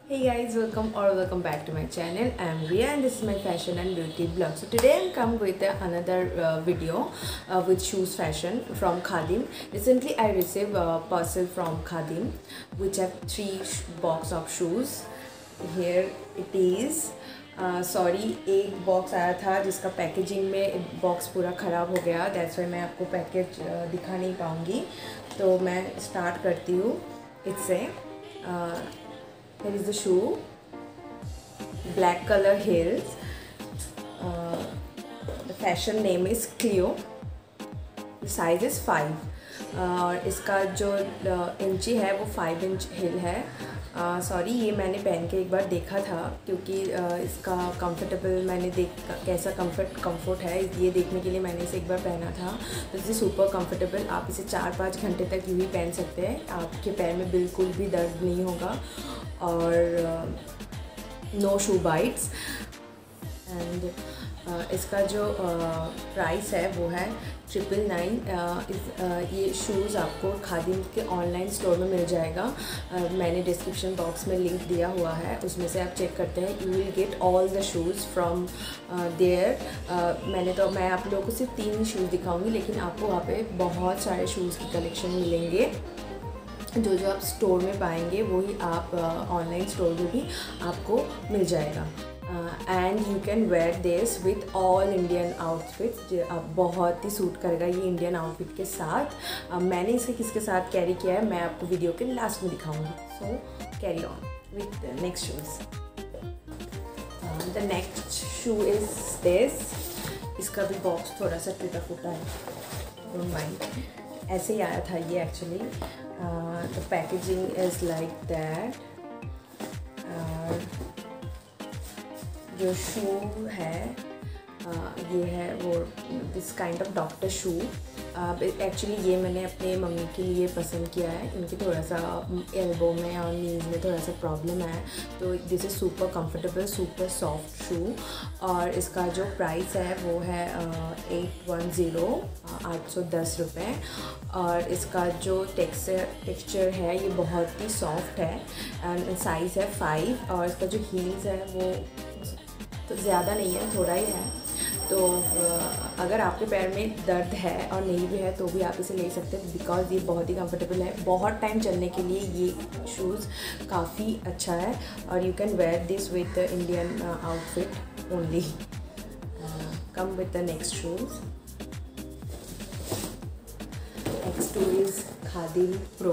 Hey guys, welcome back to my channel. I'm Ria and this is my fashion and beauty blog. So today I'm come with another video with shoes fashion from Khadim. Recently I received a parcel from Khadim which have 3 box of shoes. Here it is. Sorry एक box आया था जिसका packaging में box पूरा ख़राब हो गया, that's why मैं आपको पैकेज दिखा नहीं पाऊँगी, तो मैं स्टार्ट करती हूँ इससे। Here is the shoe, black color heels. The fashion name is Clio. The size is 5. और इसका जो इंची है वो 5 इंच हिल है। सॉरी, ये मैंने पहन के एक बार देखा था क्योंकि इसका कंफर्टेबल मैंने कैसा कंफर्ट है ये देखने के लिए मैंने इसे एक बार पहना था। तो इसे सुपर कंफर्टेबल, आप इसे 4-5 घंटे तक यूँ ही पहन सकते हैं, आपके पैर में बिल्कुल भी दर्द नहीं होगा और नो शू बाइट्स। एंड इसका जो प्राइस है वो है 999। ये शूज़ आपको खादिम के ऑनलाइन स्टोर में मिल जाएगा। मैंने डिस्क्रिप्शन बॉक्स में लिंक दिया हुआ है, उसमें से आप चेक करते हैं। You will get all the shoes from there. मैं आप लोगों को सिर्फ 3 शूज़ दिखाऊंगी, लेकिन आपको वहाँ पे बहुत सारे शूज़ की कलेक्शन मिलेंगे। जो आप स्टोर में पाएंगे वही आप ऑनलाइन स्टोर में भी आपको मिल जाएगा। And you can wear this with all Indian outfits. बहुत ही सूट करेगा ये इंडियन आउटफिट के साथ। मैंने इसे किसके साथ कैरी किया है मैं आपको वीडियो के लास्ट में दिखाऊंगी। So carry on with the next shoes. The next shoe is this. इसका भी बॉक्स थोड़ा सा टूटा फूटा है, डोंट माइंड। ऐसे ही आया था ये actually. The packaging is like that. जो शू है ये है वो this kind of doctor shoe. Actually ये मैंने अपने मम्मी के लिए पसंद किया है। इनकी थोड़ा सा एल्बो में और नीज में थोड़ा सा प्रॉब्लम है, तो this is super comfortable, super soft shoe. और इसका जो प्राइस है वो है 810 रुपये। और इसका जो टेक्सचर है ये बहुत ही सॉफ्ट है एंड साइज़ है 5। और इसका जो हील्स है वो तो ज़्यादा नहीं है, थोड़ा ही है। तो अगर आपके पैर में दर्द है और नहीं भी है तो भी आप इसे ले सकते हैं, बिकॉज़ ये बहुत ही कंफर्टेबल है। बहुत टाइम चलने के लिए ये शूज़ काफ़ी अच्छा है। और you can wear this with Indian outfit only. Come with the next shoes. Next two is Khadim pro.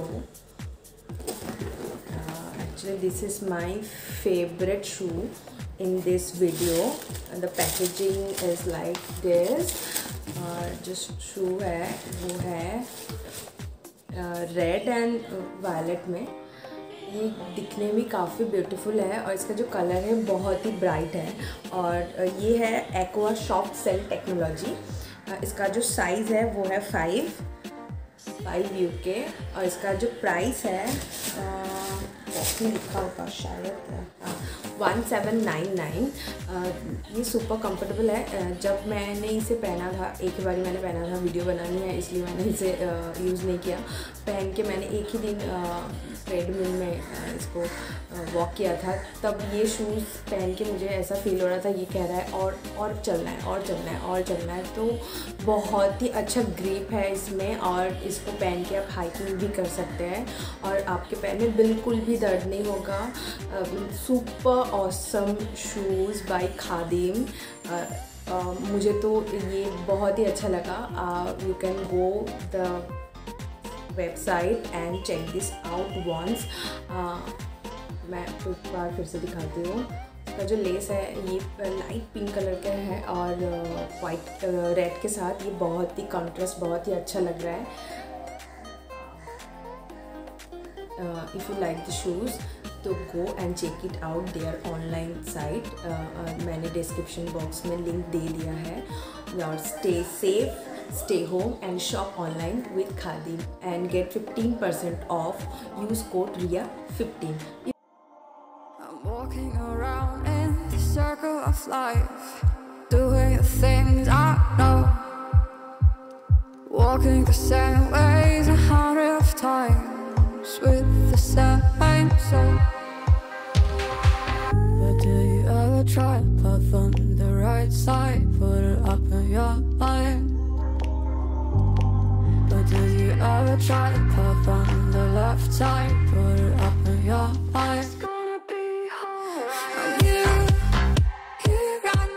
Actually this is my favorite shoe in this video, and the packaging is like this। जो shoe है वो है red and violet में। ये दिखने में काफ़ी beautiful है और इसका जो कलर है बहुत ही ब्राइट है। और ये है एक्वा सॉफ्ट सेल टेक्नोलॉजी। इसका जो साइज़ है वो है 5 यूके। और इसका जो प्राइस है में लिखा होगा शायद 1799। ये सुपर कंफर्टेबल है। जब मैंने इसे पहना था, एक ही बारी मैंने पहना था, वीडियो बनानी है इसलिए मैंने इसे यूज़ नहीं किया। पहन के मैंने एक ही दिन ट्रेडमिल में इसको वॉक किया था, तब ये शूज़ पहन के मुझे ऐसा फील हो रहा था ये कह रहा है और चलना है और चलना है और चलना है। तो बहुत ही अच्छा ग्रिप है इसमें और इसको पहन के आप हाइकिंग भी कर सकते हैं और आपके पैर में बिल्कुल भी दर्द नहीं होगा। Super awesome shoes by Khadim. मुझे तो ये बहुत ही अच्छा लगा। You can go the website and check this out once. मैं एक बार फिर से दिखाती हूँ। इसका जो लेस है ये लाइट पिंक कलर का है और वाइट रेड के साथ ये बहुत ही कॉन्ट्रास्ट, बहुत ही अच्छा लग रहा है। If you like the shoes तो go and check it out there online site. मैंने डिस्क्रिप्शन बॉक्स में लिंक दे दिया है। और stay safe, stay home and shop online with Khadim and get 15% off. Use code RIA15. I'm walking around in the circle of life, doing the things I know, walking the same ways 100 times with the same soul. side, put it up in your line. But did you ever try to puff on the left side, put it up in your line? It's gonna be hard. You run,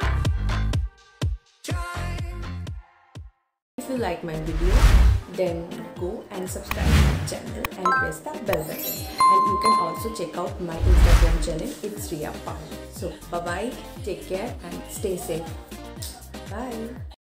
try. If you like my video, then go and subscribe to my channel and press the bell button. And you can also check out my Instagram channel, it's Riya Pang. So bye bye, take care and stay safe. Bye.